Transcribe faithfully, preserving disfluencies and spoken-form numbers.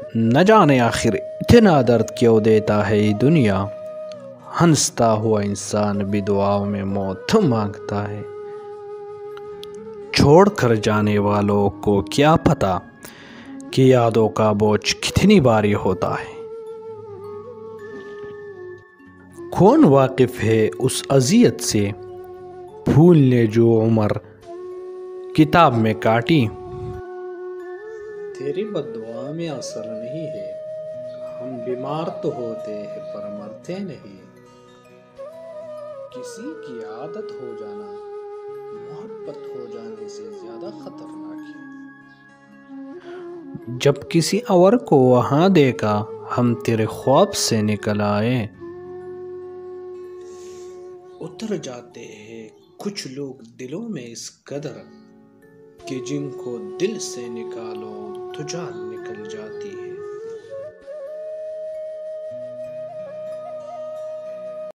نہ جانے آخر اتنا درد کیوں دیتا ہے یہ دنیا، ہنستا ہوا انسان بھی دعاؤں میں موت مانگتا ہے۔ چھوڑ کر جانے والوں کو کیا پتا کہ یادوں کا بوجھ کتنی بھاری ہوتا ہے۔ کون واقف ہے اس اذیت سے، پھول نے جو عمر کتاب میں کاٹی۔ تیری بد دعا میں اثر نہیں ہے، ہم بیمار تو ہوتے ہیں پر مرتے نہیں۔ کسی کی عادت ہو جانا محبت ہو جانے سے زیادہ خطرناک ہے۔ جب کسی اور کو وہاں دیکھا ہم تیرے خواب سے نکل آئے۔ اتر جاتے ہیں کچھ لوگ دلوں میں اس قدر کہ جن کو دل سے نکالو تو جان